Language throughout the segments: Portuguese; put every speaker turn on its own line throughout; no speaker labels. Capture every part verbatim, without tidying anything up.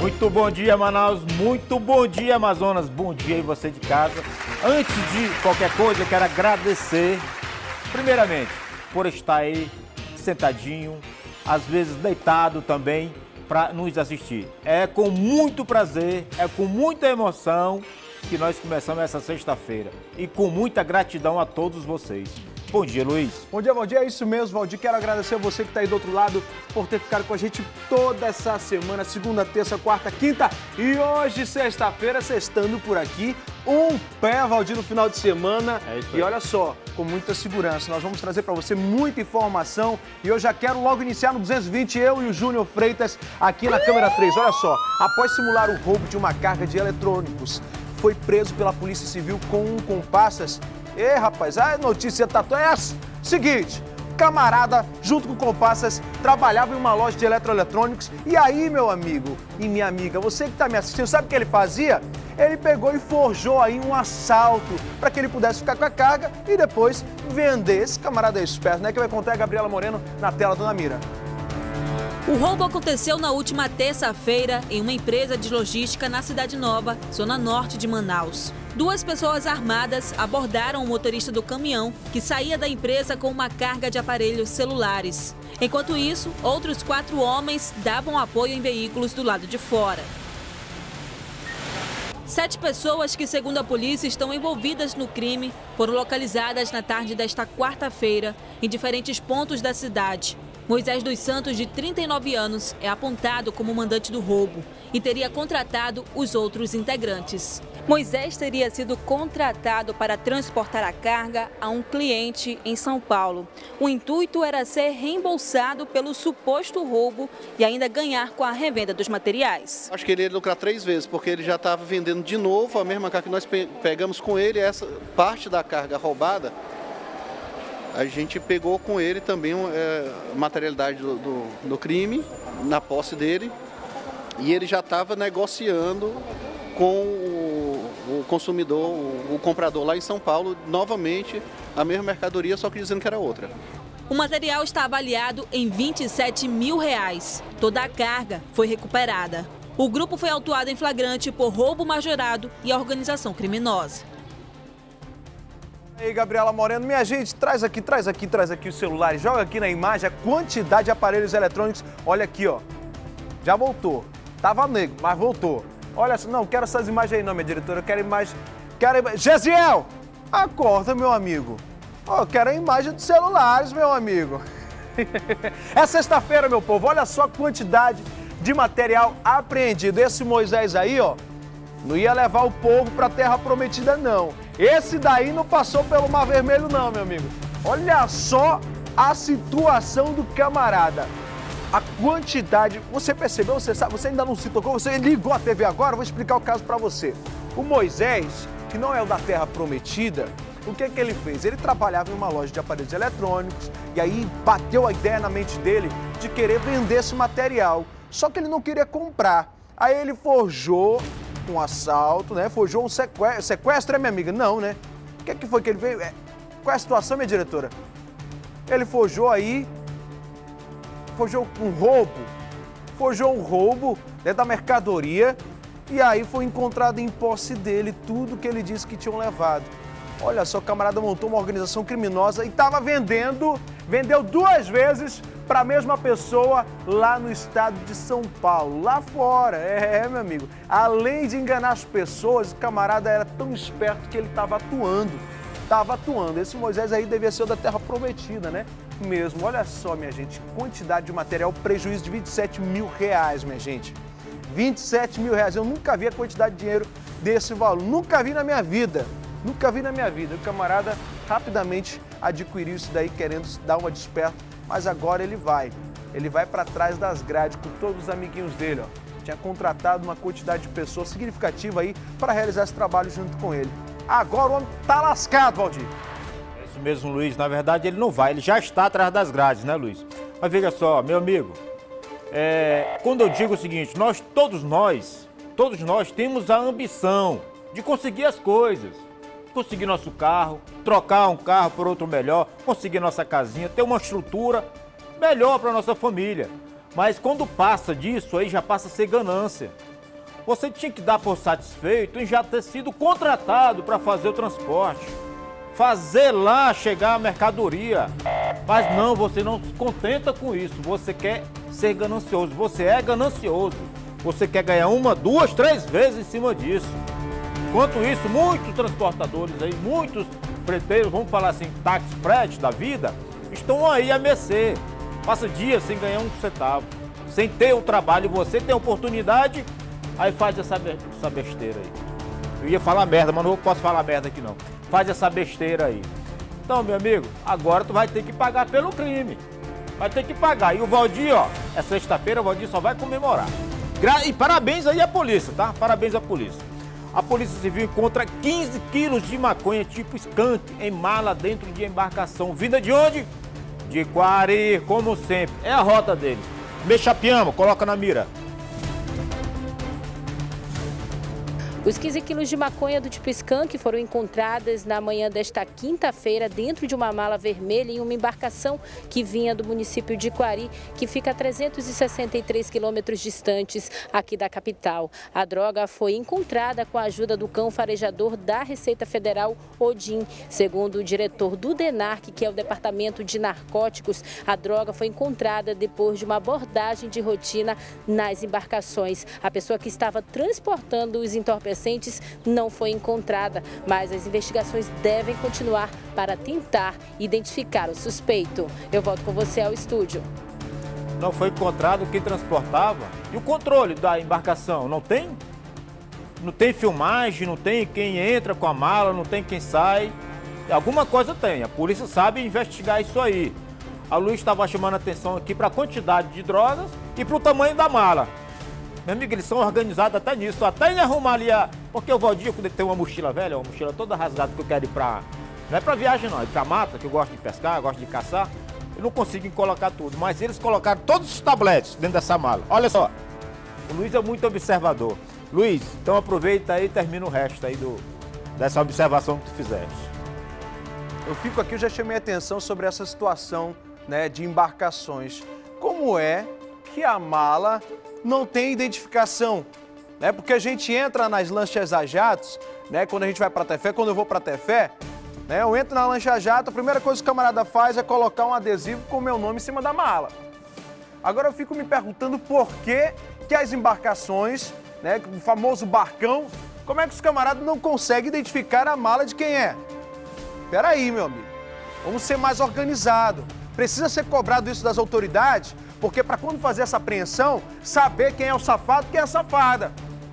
Muito bom dia, Manaus. Muito bom dia, Amazonas. Bom dia aí você de casa. Antes de qualquer coisa, eu quero agradecer, primeiramente, por estar aí sentadinho, às vezes deitado também, para nos assistir. É com muito prazer, é com muita emoção que nós começamos essa sexta-feira. E com muita gratidão a todos vocês. Bom dia, Luiz.
Bom dia, bom dia. É isso mesmo, Valdir. Quero agradecer a você que está aí do outro lado por ter ficado com a gente toda essa semana, segunda, terça, quarta, quinta e hoje, sexta-feira, sextando por aqui. Um pé, Valdir, no final de semana.
É isso aí.
E olha só, com muita segurança. Nós vamos trazer para você muita informação e eu já quero logo iniciar no duzentos e vinte, eu e o Júnior Freitas aqui na câmera três. Olha só, após simular o roubo de uma carga de eletrônicos, foi preso pela Polícia Civil com um compassas. Ê, rapaz, a notícia tá é essa. Seguinte, camarada, junto com compassas, trabalhava em uma loja de eletroeletrônicos. E aí, meu amigo e minha amiga, você que tá me assistindo, sabe o que ele fazia? Ele pegou e forjou aí um assalto para que ele pudesse ficar com a carga e depois vender. Esse camarada é esperto, né? Que vai contar a Gabriela Moreno na tela, dona Mira.
O roubo aconteceu na última terça-feira em uma empresa de logística na Cidade Nova, zona norte de Manaus. Duas pessoas armadas abordaram o motorista do caminhão que saía da empresa com uma carga de aparelhos celulares. Enquanto isso, outros quatro homens davam apoio em veículos do lado de fora. Sete pessoas que, segundo a polícia, estão envolvidas no crime foram localizadas na tarde desta quarta-feira em diferentes pontos da cidade. Moisés dos Santos, de trinta e nove anos, é apontado como mandante do roubo e teria contratado os outros integrantes. Moisés teria sido contratado para transportar a carga a um cliente em São Paulo. O intuito era ser reembolsado pelo suposto roubo e ainda ganhar com a revenda dos materiais.
Acho que ele ia lucrar três vezes, porque ele já estava vendendo de novo a mesma carga que nós pegamos com ele. Essa parte da carga roubada, a gente pegou com ele também é, materialidade do, do, do crime, na posse dele, e ele já estava negociando com o, o consumidor, o, o comprador lá em São Paulo, novamente a mesma mercadoria, só que dizendo que era outra.
O material está avaliado em vinte e sete mil reais. Toda a carga foi recuperada. O grupo foi autuado em flagrante por roubo majorado e organização criminosa.
E aí, Gabriela Moreno, minha gente, traz aqui, traz aqui, traz aqui os celulares, joga aqui na imagem a quantidade de aparelhos eletrônicos. Olha aqui, ó, já voltou. Tava negro, mas voltou. Olha só, não, quero essas imagens aí não, minha diretora, eu quero imagem, quero imagem. Gesiel, acorda, meu amigo. Ó, eu quero a imagem dos celulares, meu amigo. É sexta-feira, meu povo, olha só a quantidade de material apreendido. Esse Moisés aí, ó, não ia levar o povo para a Terra Prometida, não. Esse daí não passou pelo Mar Vermelho, não, meu amigo. Olha só a situação do camarada. A quantidade... Você percebeu? Você sabe? Você ainda não se tocou? Você ligou a T V agora? Eu vou explicar o caso para você. O Moisés, que não é o da Terra Prometida, o que que ele fez? Ele trabalhava em uma loja de aparelhos eletrônicos e aí bateu a ideia na mente dele de querer vender esse material. Só que ele não queria comprar. Aí ele forjou um assalto, né? Forjou um sequestro. Sequestro, é, minha amiga? Não, né? O que que foi que ele veio? Qual é a situação, minha diretora? Ele forjou aí, forjou um roubo, forjou um roubo dentro da mercadoria e aí foi encontrado em posse dele tudo que ele disse que tinham levado. Olha só, o camarada montou uma organização criminosa e estava vendendo, vendeu duas vezes para a mesma pessoa lá no estado de São Paulo, lá fora. É, meu amigo, além de enganar as pessoas, o camarada era tão esperto que ele estava atuando, estava atuando. Esse Moisés aí devia ser o da Terra Prometida, né? Mesmo, olha só, minha gente, quantidade de material, prejuízo de vinte e sete mil reais, minha gente. vinte e sete mil reais, eu nunca vi a quantidade de dinheiro desse valor, nunca vi na minha vida. Nunca vi na minha vida. O camarada rapidamente adquiriu isso daí, querendo dar uma desperta, mas agora ele vai. Ele vai para trás das grades com todos os amiguinhos dele, ó. Tinha contratado uma quantidade de pessoas significativa aí para realizar esse trabalho junto com ele. Agora o homem tá lascado, Valdir.
É isso mesmo, Luiz. Na verdade, ele não vai, ele já está atrás das grades, né, Luiz? Mas veja só, meu amigo, é, quando eu digo o seguinte, nós, todos nós, todos nós temos a ambição de conseguir as coisas. Conseguir nosso carro, trocar um carro por outro melhor, conseguir nossa casinha, ter uma estrutura melhor para nossa família. Mas quando passa disso, aí já passa a ser ganância. Você tinha que dar por satisfeito em já ter sido contratado para fazer o transporte. Fazer lá chegar a mercadoria. Mas não, você não se contenta com isso. Você quer ser ganancioso. Você é ganancioso. Você quer ganhar uma, duas, três vezes em cima disso. Enquanto isso, muitos transportadores aí, muitos freteiros, vamos falar assim, táxi frete da vida, estão aí a mercê. Passa dias sem ganhar um centavo, sem ter o trabalho. Você tem a oportunidade, aí faz essa, essa besteira aí. Eu ia falar merda, mas não posso falar merda aqui não. Faz essa besteira aí. Então, meu amigo, agora tu vai ter que pagar pelo crime. Vai ter que pagar. E o Valdir, ó, é sexta-feira, o Valdir só vai comemorar. E parabéns aí à polícia, tá? Parabéns à polícia. A Polícia Civil encontra quinze quilos de maconha tipo skunk em mala dentro de embarcação. Vinda de onde? De Quari, como sempre. É a rota deles. Mechapiama, coloca na mira.
Os quinze quilos de maconha do tipo skunk foram encontradas na manhã desta quinta-feira dentro de uma mala vermelha em uma embarcação que vinha do município de Quari, que fica a trezentos e sessenta e três quilômetros distantes aqui da capital. A droga foi encontrada com a ajuda do cão farejador da Receita Federal, Odin. Segundo o diretor do DENARC, que é o Departamento de Narcóticos, a droga foi encontrada depois de uma abordagem de rotina nas embarcações. A pessoa que estava transportando os entorpecentes não foi encontrada, mas as investigações devem continuar para tentar identificar o suspeito. Eu volto com você ao estúdio.
Não foi encontrado quem transportava. E o controle da embarcação, não tem? Não tem filmagem, não tem quem entra com a mala, não tem quem sai. Alguma coisa tem, a polícia sabe investigar isso aí. A Luiz estava chamando a atenção aqui para a quantidade de drogas e para o tamanho da mala. Meu amigo, eles são organizados até nisso, até em arrumar ali a... Porque o Valdir, quando ele tem uma mochila velha, uma mochila toda rasgada que eu quero ir pra... Não é pra viagem não, é pra mata, que eu gosto de pescar, eu gosto de caçar. Eu não consigo colocar tudo, mas eles colocaram todos os tabletes dentro dessa mala. Olha só, o Luiz é muito observador. Luiz, então aproveita aí e termina o resto aí do... dessa observação que tu fizeste.
Eu fico aqui, eu já chamei a atenção sobre essa situação, né, de embarcações. Como é que a mala não tem identificação, né? Porque a gente entra nas lanchas a jatos, né? Quando a gente vai para Tefé, quando eu vou para Tefé, né? Eu entro na lancha a jato, a primeira coisa que o camarada faz é colocar um adesivo com o meu nome em cima da mala. Agora eu fico me perguntando por que que as embarcações, né? O famoso barcão, como é que os camaradas não conseguem identificar a mala de quem é? Peraí, meu amigo, vamos ser mais organizados. Precisa ser cobrado isso das autoridades, porque para quando fazer essa apreensão, saber quem é o safado e quem é a safada.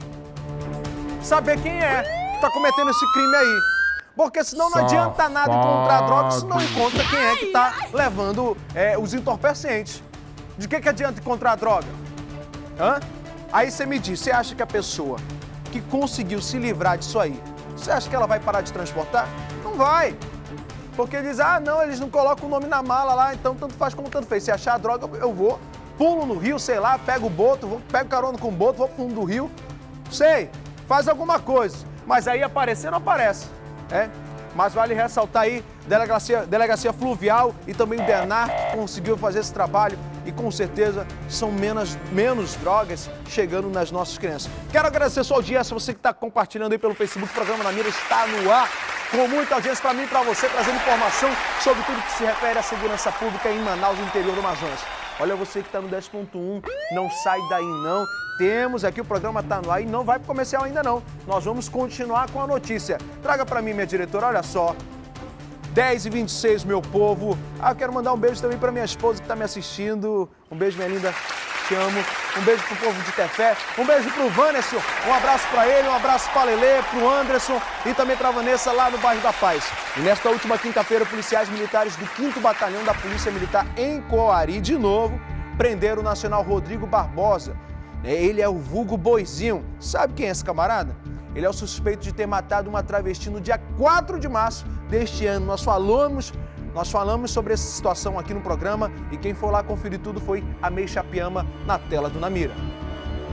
Saber quem é que está cometendo esse crime aí. Porque senão não adianta nada encontrar droga se não encontra quem é que está levando é, os entorpecentes. De que, que adianta encontrar droga? Hã? Aí você me diz, você acha que a pessoa que conseguiu se livrar disso aí, você acha que ela vai parar de transportar? Não vai. Porque diz, ah, não, eles não colocam o nome na mala lá, então tanto faz como tanto fez. Se achar a droga, eu vou, pulo no rio, sei lá, pego o boto, vou, pego carona com o boto, vou pro fundo do rio. Sei, faz alguma coisa. Mas aí aparecer não aparece, é? Mas vale ressaltar aí, delegacia, delegacia fluvial e também o DENARC conseguiu fazer esse trabalho e com certeza são menos, menos drogas chegando nas nossas crianças. Quero agradecer a sua audiência, você que está compartilhando aí pelo Facebook, o programa Na Mira está no ar, com muita audiência para mim e para você, trazendo informação sobre tudo que se refere à segurança pública em Manaus, no interior do Amazonas. Olha, você que está no dez ponto um, não sai daí não. Temos aqui, o programa está no ar e não vai para o comercial ainda não. Nós vamos continuar com a notícia. Traga para mim, minha diretora, olha só. dez e vinte e seis, meu povo. Ah, eu quero mandar um beijo também para minha esposa que está me assistindo. Um beijo, minha linda. Te amo. Um beijo pro povo de Tefé. Um beijo pro Vanessa. Um abraço para ele, um abraço para Lelê, pro Anderson e também para Vanessa lá no bairro da Paz. E nesta última quinta-feira, policiais militares do quinto Batalhão da Polícia Militar em Coari, de novo, prenderam o nacional Rodrigo Barbosa. Ele é o vulgo Boizinho. Sabe quem é esse camarada? Ele é o suspeito de ter matado uma travesti no dia quatro de março deste ano. Nós falamos, nós falamos sobre essa situação aqui no programa e quem foi lá conferir tudo foi a Mechapiama na tela do Na Mira.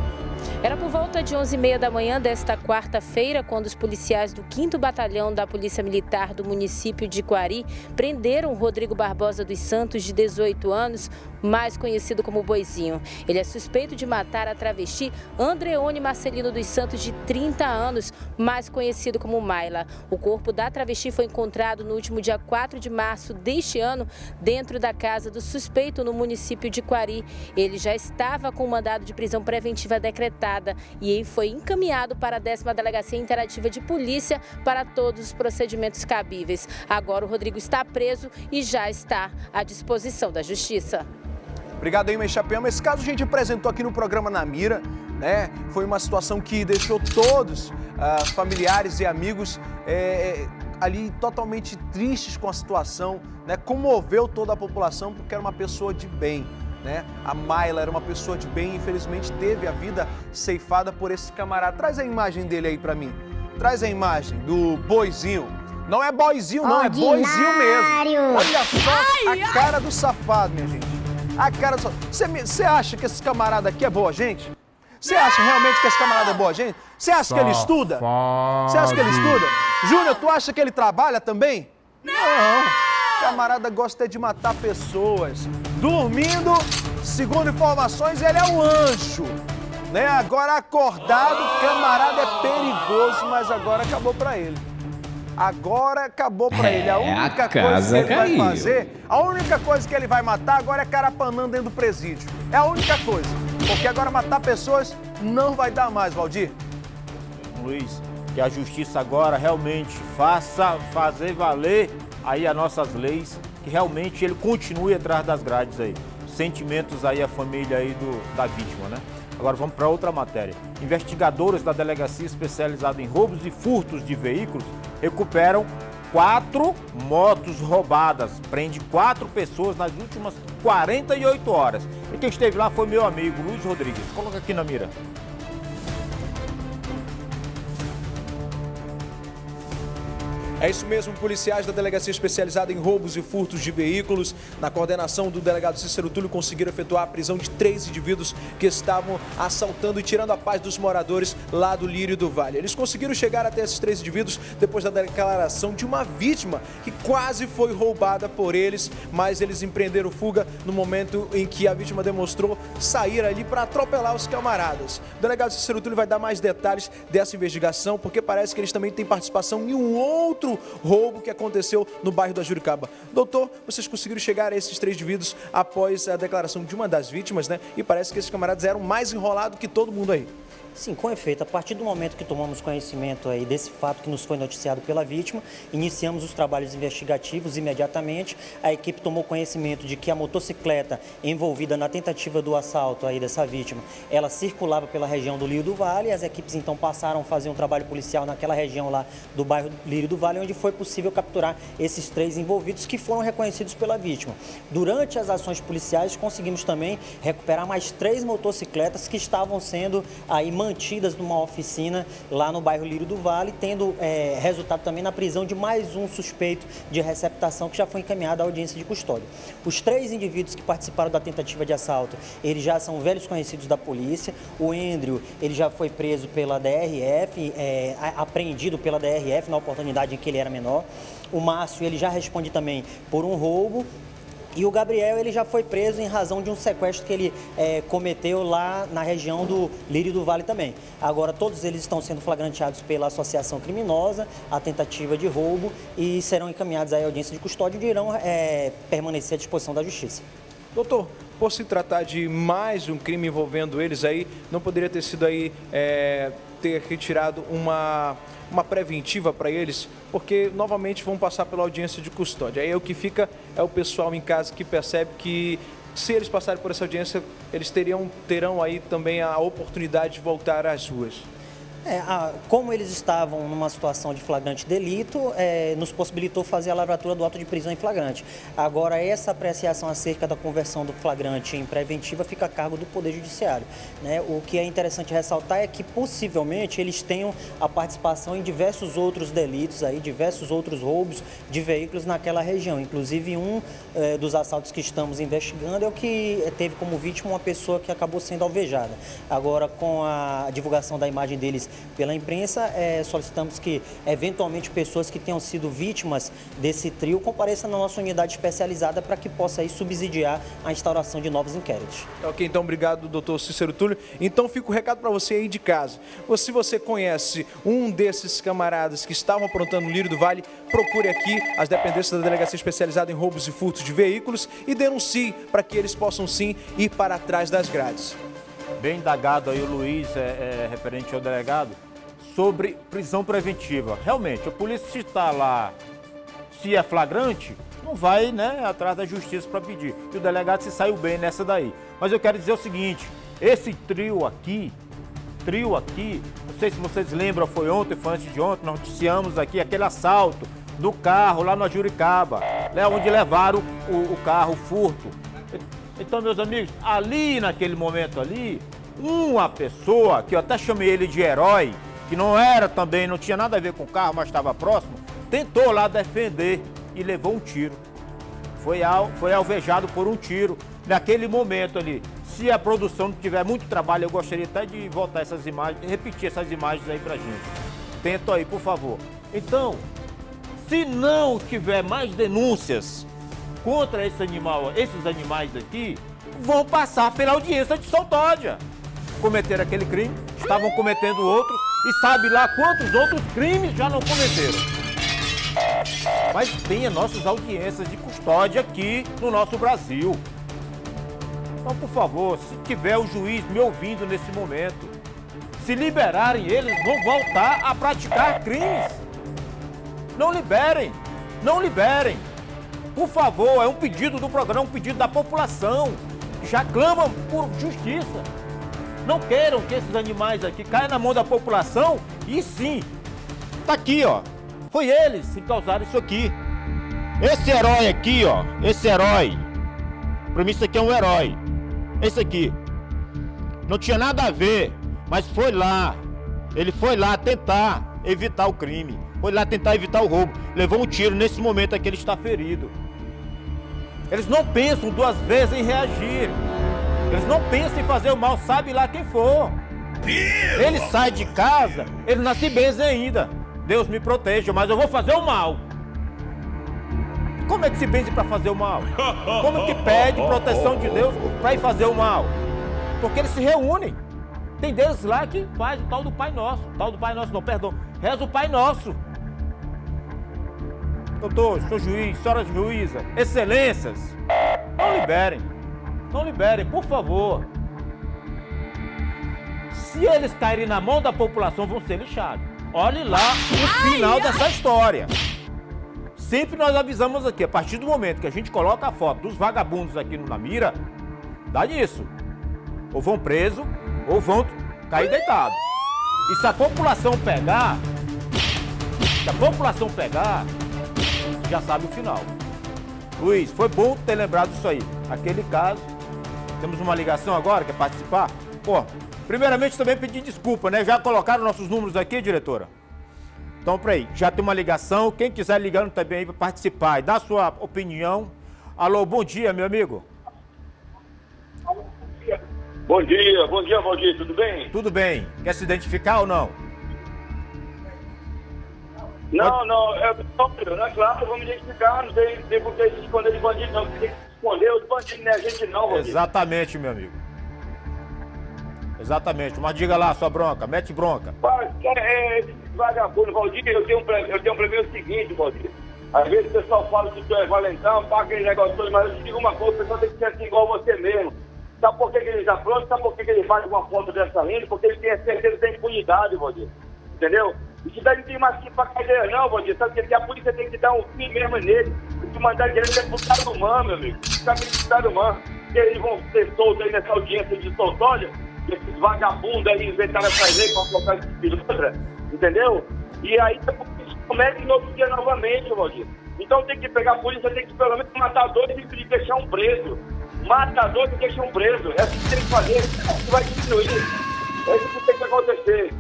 Era por volta de onze e meia da manhã desta quarta-feira, quando os policiais do quinto Batalhão da Polícia Militar do município de Quari prenderam Rodrigo Barbosa dos Santos, de dezoito anos, mais conhecido como Boizinho. Ele é suspeito de matar a travesti Andreone Marcelino dos Santos, de trinta anos, mais conhecido como Mayla. O corpo da travesti foi encontrado no último dia quatro de março deste ano, dentro da casa do suspeito no município de Quari. Ele já estava com mandado de prisão preventiva decretado e ele foi encaminhado para a décima Delegacia Interativa de Polícia para todos os procedimentos cabíveis. Agora o Rodrigo está preso e já está à disposição da Justiça.
Obrigado aí, Mãe Chapéu. Esse caso a gente apresentou aqui no programa Na Mira, né? Foi uma situação que deixou todos, uh, familiares e amigos, é, ali totalmente tristes com a situação, né? Comoveu toda a população porque era uma pessoa de bem. Né? A Mayla era uma pessoa de bem e infelizmente teve a vida ceifada por esse camarada. Traz a imagem dele aí pra mim. Traz a imagem do Boizinho. Não é Boizinho não, Ordinário. É Boizinho mesmo. Olha só ai, a cara ai. do safado, minha gente. A cara do safado. Você acha que esse camarada aqui é boa gente? Você acha realmente que esse camarada é boa gente? Você acha que ele estuda? Você acha que ele estuda? Júnior, tu acha que ele trabalha também? Não. O camarada gosta de matar pessoas. Dormindo, segundo informações, ele é um anjo. Né? Agora acordado, o camarada é perigoso, mas agora acabou pra ele. Agora acabou pra é, ele. A única a coisa que ele caiu. vai fazer, a única coisa que ele vai matar agora é carapanã dentro do presídio. É a única coisa. Porque agora matar pessoas não vai dar mais, Valdir.
Luiz, que a justiça agora realmente faça fazer valer aí as nossas leis, que realmente ele continue atrás das grades aí. Sentimentos aí a família aí do, da vítima, né? Agora vamos para outra matéria. Investigadores da Delegacia Especializada em Roubos e Furtos de Veículos recuperam quatro motos roubadas. Prende quatro pessoas nas últimas quarenta e oito horas. E quem esteve lá foi meu amigo Luiz Rodrigues. Coloca aqui na mira.
É isso mesmo, policiais da Delegacia Especializada em Roubos e Furtos de Veículos, na coordenação do delegado Cícero Túlio, conseguiram efetuar a prisão de três indivíduos que estavam assaltando e tirando a paz dos moradores lá do Lírio do Vale. Eles conseguiram chegar até esses três indivíduos depois da declaração de uma vítima que quase foi roubada por eles, mas eles empreenderam fuga no momento em que a vítima demonstrou sair ali para atropelar os camaradas. O delegado Cícero Túlio vai dar mais detalhes dessa investigação, porque parece que eles também têm participação em um outro roubo que aconteceu no bairro da Juricaba. Doutor, vocês conseguiram chegar a esses três indivíduos após a declaração de uma das vítimas, né? E parece que esses camaradas eram mais enrolados que todo mundo aí.
Sim, com efeito. A partir do momento que tomamos conhecimento aí desse fato que nos foi noticiado pela vítima, iniciamos os trabalhos investigativos imediatamente. A equipe tomou conhecimento de que a motocicleta envolvida na tentativa do assalto aí dessa vítima, ela circulava pela região do Lírio do Vale. As equipes então passaram a fazer um trabalho policial naquela região lá do bairro Lírio do Vale, onde foi possível capturar esses três envolvidos que foram reconhecidos pela vítima. Durante as ações policiais, conseguimos também recuperar mais três motocicletas que estavam sendo aí mantidas numa oficina lá no bairro Lírio do Vale, tendo é, resultado também na prisão de mais um suspeito de receptação que já foi encaminhado à audiência de custódia. Os três indivíduos que participaram da tentativa de assalto, eles já são velhos conhecidos da polícia. O Andrew, ele já foi preso pela D R F, é, apreendido pela D R F na oportunidade em que ele era menor. O Márcio, ele já responde também por um roubo. E o Gabriel, ele já foi preso em razão de um sequestro que ele é, cometeu lá na região do Lírio do Vale também. Agora, todos eles estão sendo flagranteados pela associação criminosa, a tentativa de roubo, e serão encaminhados à audiência de custódia e irão é, permanecer à disposição da Justiça.
Doutor, por se tratar de mais um crime envolvendo eles aí, não poderia ter sido aí, é, ter retirado uma... uma preventiva para eles, porque novamente vão passar pela audiência de custódia. Aí o que fica é o pessoal em casa que percebe que se eles passarem por essa audiência, eles teriam, terão aí também a oportunidade de voltar às ruas.
É, a, como eles estavam numa situação de flagrante delito, é, nos possibilitou fazer a lavratura do auto de prisão em flagrante. Agora, essa apreciação acerca da conversão do flagrante em preventiva fica a cargo do Poder Judiciário, né? O que é interessante ressaltar é que, possivelmente, eles tenham a participação em diversos outros delitos, aí, diversos outros roubos de veículos naquela região. Inclusive, um é, dos assaltos que estamos investigando é o que teve como vítima uma pessoa que acabou sendo alvejada. Agora, com a divulgação da imagem deles pela imprensa, é, solicitamos que, eventualmente, pessoas que tenham sido vítimas desse trio compareçam na nossa unidade especializada para que possa aí subsidiar a instauração de novos inquéritos.
Ok, então obrigado, doutor Cícero Túlio. Então fica o recado para você aí de casa. Se você conhece um desses camaradas que estavam aprontando no Lírio do Vale, procure aqui as dependências da Delegacia Especializada em Roubos e Furtos de Veículos e denuncie para que eles possam sim ir para trás das grades.
Bem indagado aí o Luiz, é, é, referente ao delegado, sobre prisão preventiva. Realmente, a polícia, se está lá, se é flagrante, não vai, né, atrás da justiça para pedir. E o delegado se saiu bem nessa daí. Mas eu quero dizer o seguinte, esse trio aqui, trio aqui, não sei se vocês lembram, foi ontem, foi antes de ontem, nós noticiamos aqui aquele assalto do carro lá no Ajuricaba, né, onde levaram o, o carro, o furto. Então, meus amigos, ali naquele momento ali, uma pessoa, que eu até chamei ele de herói, que não era também, não tinha nada a ver com o carro, mas estava próximo, tentou lá defender e levou um tiro. Foi, al, foi alvejado por um tiro naquele momento ali. Se a produção não tiver muito trabalho, eu gostaria até de voltar essas imagens, repetir essas imagens aí pra gente. Tenta aí, por favor. Então, se não tiver mais denúncias contra esse animal, esses animais aqui, vão passar pela audiência de Soldódia. Cometeram aquele crime, estavam cometendo outros e sabe lá quantos outros crimes já não cometeram. Mas tem as nossas audiências de custódia aqui no nosso Brasil. Então, por favor, se tiver o juiz me ouvindo nesse momento, se liberarem eles, vão voltar a praticar crimes. Não liberem, não liberem. Por favor, é um pedido do programa, um pedido da população. Já clamam por justiça. Não queiram que esses animais aqui caiam na mão da população. E sim, tá aqui, ó. Foi eles que causaram isso aqui. Esse herói aqui, ó. Esse herói. Pra mim isso aqui é um herói. Esse aqui. Não tinha nada a ver, mas foi lá. Ele foi lá tentar evitar o crime. Foi lá tentar evitar o roubo. Levou um tiro nesse momento aqui, ele está ferido. Eles não pensam duas vezes em reagir. Eles não pensam em fazer o mal, sabe lá quem for. Ele sai de casa, ele não se benze ainda. Deus me proteja, mas eu vou fazer o mal. Como é que se benze para fazer o mal? Como que pede proteção de Deus para ir fazer o mal? Porque eles se reúnem. Tem deles lá que faz o tal do Pai Nosso. O tal do Pai Nosso, não, perdão. Reza o Pai Nosso. Doutor, senhor juiz, senhora juíza, excelências, não liberem. Não liberem, por favor. Se eles caírem na mão da população, vão ser lixados. Olhe lá o final dessa história. Sempre nós avisamos aqui, a partir do momento que a gente coloca a foto dos vagabundos aqui na mira, dá nisso. Ou vão presos, ou vão cair deitados. E se a população pegar, se a população pegar, já sabe o final. Luiz, foi bom ter lembrado disso aí. Aquele caso, temos uma ligação agora, quer participar? Pô, primeiramente também pedir desculpa, né? Já colocaram nossos números aqui, diretora? Então, peraí, já tem uma ligação. Quem quiser ligando também aí para participar e dar sua opinião. Alô, bom dia, meu amigo.
Bom dia, bom dia, Valdir, tudo bem?
Tudo bem. Quer se identificar ou não?
Não, não, é, não é claro, vamos identificar, não tem, tem por que se esconder de bandido, não. Tem que se esconder os bandidos, não é a gente não, Valdir.
Exatamente, meu amigo. Exatamente, mas diga lá, sua bronca, mete bronca.
Mas, é, esse vagabundo, Valdir, eu tenho, um, eu tenho um problema seguinte, Valdir. Às vezes o pessoal fala que tu é valentão, paga aquele negócio todo, mas eu te digo uma coisa, o pessoal tem que ser assim igual você mesmo. Sabe por que, que ele já pronto? Sabe por que, que ele faz uma foto dessa linda? Porque ele tem a certeza da impunidade, Valdir. Entendeu? Isso daí não tem mais que ir pra cadeia não, Valdir. Sabe que a polícia tem que dar um fim mesmo nele. Tem que mandar direto pro Tarumã, meu amigo. Sabe que Tarumã, eles vão ser soltos aí nessa audiência de Soldódia, esses vagabundos aí inventaram essa lei para colocar esse pilantra, entendeu? E aí eles cometem no outro dia novamente, Valdir. Então tem que pegar a polícia, tem que pelo menos matar dois e deixar um preso. Mata dois e deixa um preso. É assim que tem que fazer. Isso vai diminuir. É isso que tem que acontecer.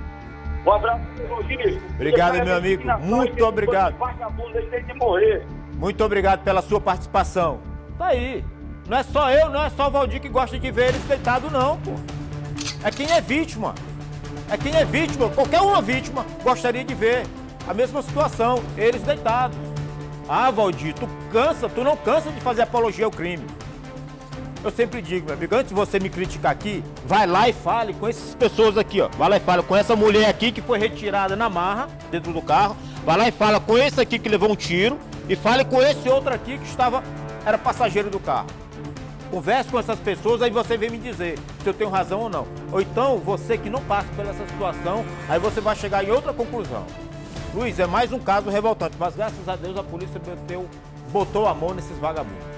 Um abraço, Valdir.
Obrigado, meu amigo. Muito obrigado.
Vagabundo aí tem que morrer.
Muito obrigado pela sua participação. Tá aí. Não é só eu, não é só o Valdir que gosta de ver eles deitados, não, pô. É quem é vítima. É quem é vítima. Qualquer uma vítima gostaria de ver a mesma situação, eles deitados. Ah, Valdir, tu cansa, tu não cansa de fazer apologia ao crime. Eu sempre digo, meu amigo, antes de você me criticar aqui, vai lá e fale com essas pessoas aqui, ó. Vai lá e fala com essa mulher aqui que foi retirada na marra, dentro do carro. Vai lá e fala com esse aqui que levou um tiro. E fale com esse outro aqui que estava, era passageiro do carro. Converse com essas pessoas, aí você vem me dizer se eu tenho razão ou não. Ou então, você que não passa por essa situação, aí você vai chegar em outra conclusão. Luiz, é mais um caso revoltante, mas graças a Deus a polícia meteu, botou a mão nesses vagabundos.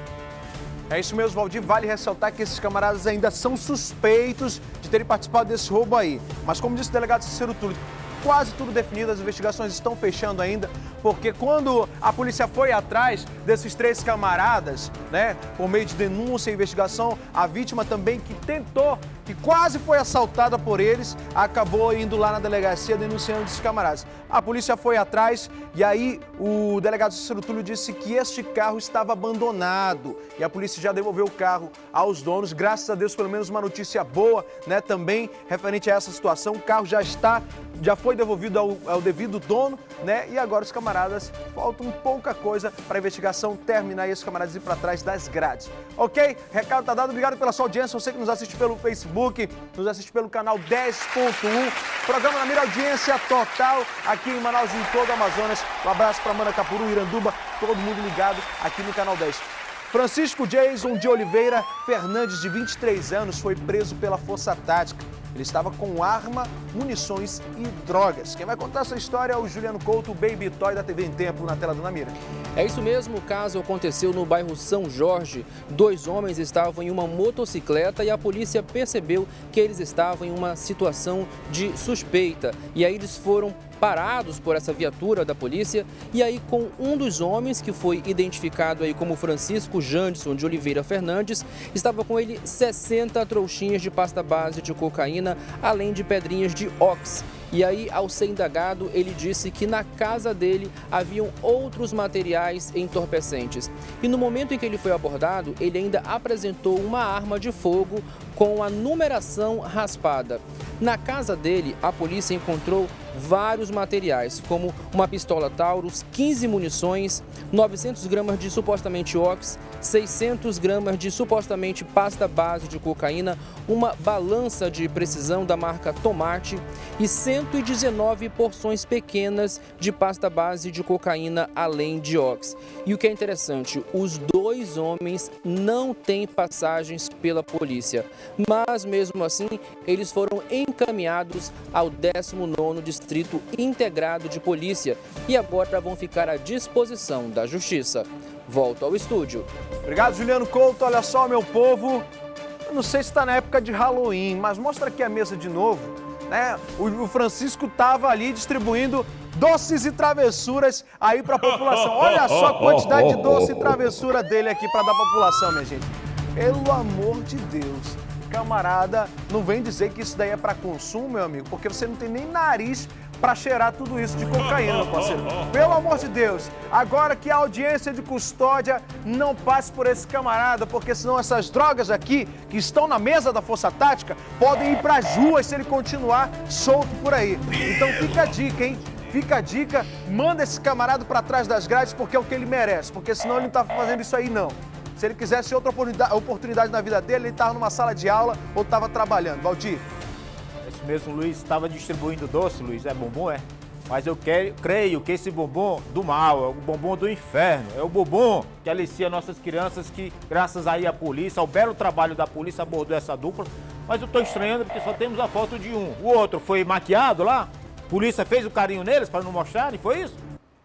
É isso mesmo, Valdir. Vale ressaltar que esses camaradas ainda são suspeitos de terem participado desse roubo aí. Mas como disse o delegado Cícero Túlio, quase tudo definido, as investigações estão fechando ainda, porque quando a polícia foi atrás desses três camaradas, né, por meio de denúncia e investigação, a vítima também que tentou, que quase foi assaltada por eles, acabou indo lá na delegacia denunciando esses camaradas. A polícia foi atrás e aí o delegado Cícero Túlio disse que este carro estava abandonado e a polícia já devolveu o carro aos donos. Graças a Deus, pelo menos uma notícia boa, né, também referente a essa situação. O carro já está, já foi devolvido ao, ao devido dono, né, e agora os camaradas, faltam pouca coisa para a investigação terminar e esses camaradas ir para trás das grades. Ok? Recado tá dado, obrigado pela sua audiência, você que nos assiste pelo Facebook, nos assiste pelo canal dez ponto um, programa na mira, audiência total aqui em Manaus e em todo o Amazonas. Um abraço para Manacapuru, Iranduba, todo mundo ligado aqui no canal dez. Francisco Jason de Oliveira Fernandes, de vinte e três anos, foi preso pela Força Tática. Ele estava com arma, munições e drogas. Quem vai contar essa história é o Juliano Couto, o Baby Toy da T V em Tempo, na tela do Na Mira.
É isso mesmo, o caso aconteceu no bairro São Jorge. Dois homens estavam em uma motocicleta e a polícia percebeu que eles estavam em uma situação de suspeita. E aí eles foram parados por essa viatura da polícia e aí com um dos homens, que foi identificado aí como Francisco Janderson de Oliveira Fernandes, estava com ele sessenta trouxinhas de pasta base de cocaína, além de pedrinhas de ox. E aí, ao ser indagado, ele disse que na casa dele haviam outros materiais entorpecentes. E no momento em que ele foi abordado, ele ainda apresentou uma arma de fogo com a numeração raspada. Na casa dele, a polícia encontrou vários materiais, como uma pistola Taurus, quinze munições, novecentas gramas de supostamente ox, seiscentas gramas de supostamente pasta base de cocaína, uma balança de precisão da marca Tomate e cento e dezenove porções pequenas de pasta base de cocaína, além de ox. E o que é interessante, os dois homens não têm passagens pela polícia, mas mesmo assim eles foram encaminhados ao décimo nono Distrito Integrado de Polícia e agora vão ficar à disposição da Justiça. Volto ao estúdio.
Obrigado, Juliano Couto. Olha só, meu povo, eu não sei se está na época de Halloween, mas mostra aqui a mesa de novo, né? O Francisco estava ali distribuindo doces e travessuras aí para a população. Olha só a quantidade de doce e travessura dele aqui para dar para a população, minha gente. Pelo amor de Deus, camarada, não vem dizer que isso daí é para consumo, meu amigo, porque você não tem nem nariz para cheirar tudo isso de cocaína, meu parceiro. Pelo amor de Deus, agora que a audiência de custódia não passe por esse camarada, porque senão essas drogas aqui, que estão na mesa da Força Tática, podem ir para as ruas se ele continuar solto por aí. Então fica a dica, hein? Fica a dica, manda esse camarada para trás das grades, porque é o que ele merece, porque senão ele não tá fazendo isso aí, não. Se ele quisesse outra oportunidade, oportunidade na vida dele, ele estava numa sala de aula ou estava trabalhando. Valdir.
Esse mesmo Luiz estava distribuindo doce, Luiz, é bombom, é? Mas eu quero, creio que esse bombom do mal, é o bombom do inferno, é o bombom que alicia nossas crianças, que graças aí à polícia, ao belo trabalho da polícia, abordou essa dupla. Mas eu estou estranhando porque só temos a foto de um. O outro foi maquiado lá, a polícia fez o carinho neles para não mostrarem, foi isso?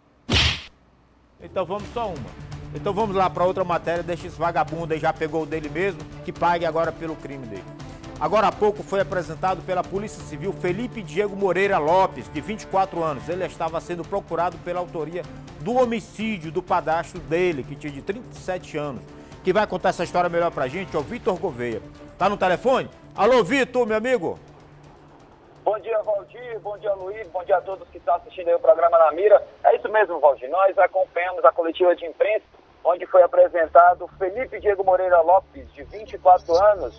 Então vamos só uma. Então vamos lá para outra matéria, deixa esse vagabundo aí, já pegou o dele mesmo, que pague agora pelo crime dele. Agora há pouco foi apresentado pela Polícia Civil Felipe Diego Moreira Lopes, de vinte e quatro anos. Ele estava sendo procurado pela autoria do homicídio do padrasto dele, que tinha de trinta e sete anos. Quem vai contar essa história melhor pra gente é o Vitor Gouveia. Tá no telefone? Alô, Vitor, meu amigo?
Bom dia, Valdir. Bom dia, Luiz. Bom dia a todos que estão assistindo aí o programa Na Mira. É isso mesmo, Valdir. Nós acompanhamos a coletiva de imprensa, onde foi apresentado Felipe Diego Moreira Lopes, de vinte e quatro anos.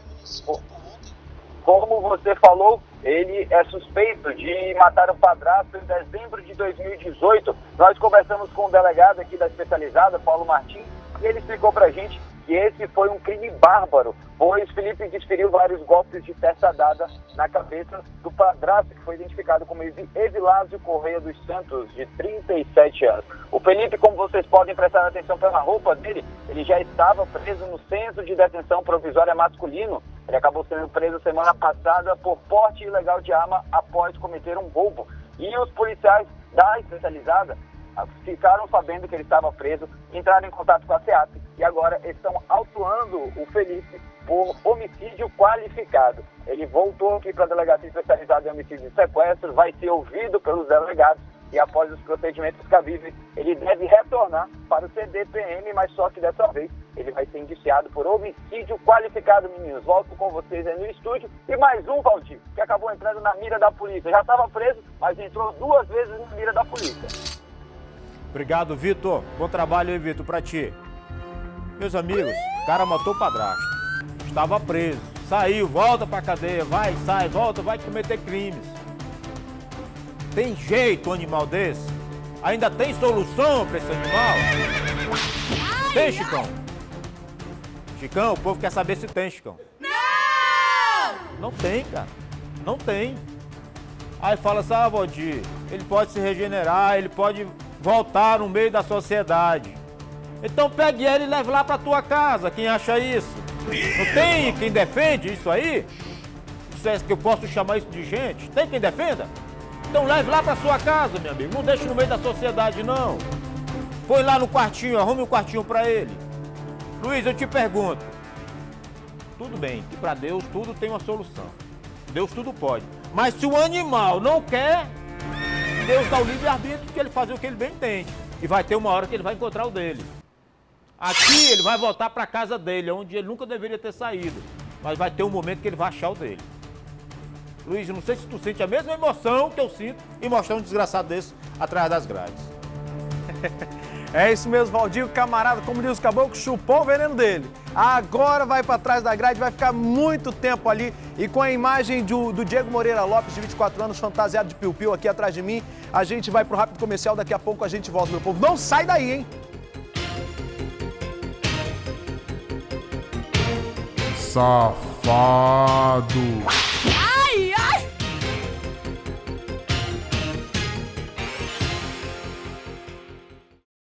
Como você falou, ele é suspeito de matar o padrasto em dezembro de dois mil e dezoito. Nós conversamos com o delegado aqui da especializada, Paulo Martins, e ele explicou pra gente que esse foi um crime bárbaro, pois Felipe desferiu vários golpes de testa dada na cabeça do padrasto, que foi identificado como Evilásio Correia dos Santos, de trinta e sete anos. O Felipe, como vocês podem prestar atenção pela roupa dele, ele já estava preso no Centro de Detenção Provisória Masculino. Ele acabou sendo preso semana passada por porte ilegal de arma após cometer um roubo. E os policiais da especializada ficaram sabendo que ele estava preso, entraram em contato com a SEAP e agora estão autuando o Felipe por homicídio qualificado. Ele voltou aqui para a delegacia especializada em homicídio e sequestro, vai ser ouvido pelos delegados e após os procedimentos cabíveis, ele deve retornar para o C D P M, mas só que dessa vez ele vai ser indiciado por homicídio qualificado, meninos. Volto com vocês aí no estúdio. E mais um, Valdir, que acabou entrando na mira da polícia. Já estava preso, mas entrou duas vezes na mira da polícia.
Obrigado, Vitor. Bom trabalho aí, Vitor, pra ti. Meus amigos, o cara matou o padrasto. Estava preso. Saiu, volta pra cadeia. Vai, sai, volta, vai cometer crimes. Tem jeito um animal desse? Ainda tem solução pra esse animal? Tem, Chicão? Chicão, o povo quer saber se tem, Chicão. Não! Não tem, cara. Não tem. Aí fala assim, ah, Valdir, ele pode se regenerar, ele pode voltar no meio da sociedade. Então pegue ele e leve lá pra tua casa, quem acha isso? Não tem quem defende isso aí? Isso é que eu posso chamar isso de gente? Tem quem defenda? Então leve lá pra sua casa, meu amigo. Não deixe no meio da sociedade, não. Põe lá no quartinho, arrume um quartinho pra ele. Luiz, eu te pergunto. Tudo bem, que pra Deus tudo tem uma solução. Deus tudo pode. Mas se o animal não quer, Deus dá o livre-arbítrio que ele fazer o que ele bem entende. E vai ter uma hora que ele vai encontrar o dele. Aqui ele vai voltar para casa dele, onde ele nunca deveria ter saído. Mas vai ter um momento que ele vai achar o dele. Luiz, não sei se tu sente a mesma emoção que eu sinto em mostrar um desgraçado desse atrás das grades.
É isso mesmo, Valdir, camarada, como diz o caboclo, chupou o veneno dele. Agora vai para trás da grade, vai ficar muito tempo ali. E com a imagem do, do Diego Moreira Lopes, de vinte e quatro anos, fantasiado de piu-piu aqui atrás de mim, a gente vai pro rápido comercial, daqui a pouco a gente volta, meu povo. Não sai daí, hein?
Safado.